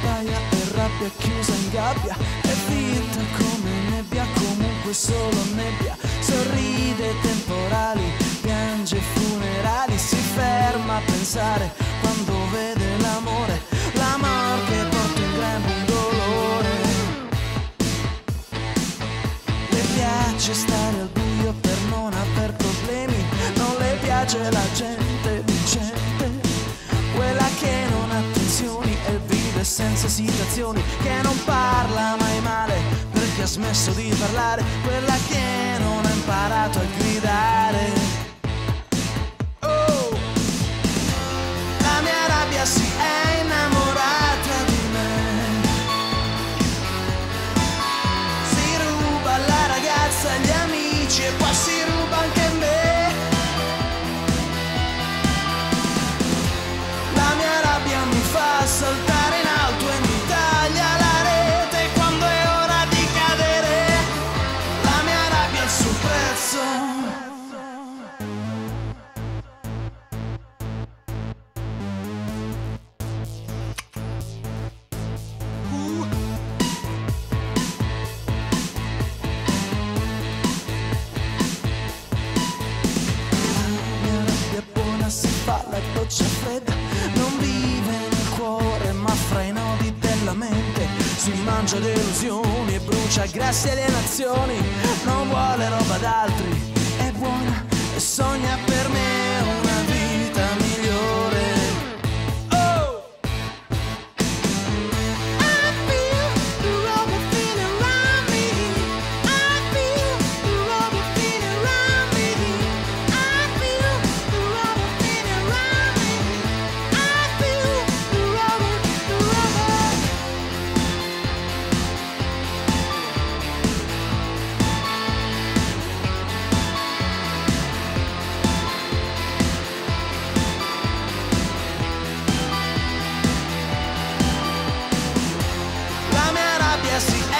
paia e rabbia chiusa in gabbia, è vita come nebbia, comunque solo nebbia. Sorride ai temporali, piange ai funerali, si ferma a pensare quando vede l'amore, l'amor che porta in grembo un dolore. Le piace stare al buio per non aver problemi, non le piace la gente vincente, quella che non ha tensioni e vive senza esitazioni, che non parla mai male perché ha smesso di parlare, quella che non ha imparato a gridare. Oh, la mia rabbia si è innamorata di me, si ruba la ragazza, gli amici e poi si ruba anche me. La mia rabbia mi fa saltare in alto e mi taglia la rete quando è ora di cadere. La mia rabbia ha il suo prezzo. Si fa la doccia fredda, non vive nel cuore ma fra i nodi della mente, si mangia delusioni e brucia grassi alienazioni, non vuole roba d'altri, è buona e sogna per me una vita migliore. Oh! I feel the rubber feeling around me, I feel the rubber feeling around me, I feel the rubber feeling around me, I feel the rubber, the rubber. La mia rabbia si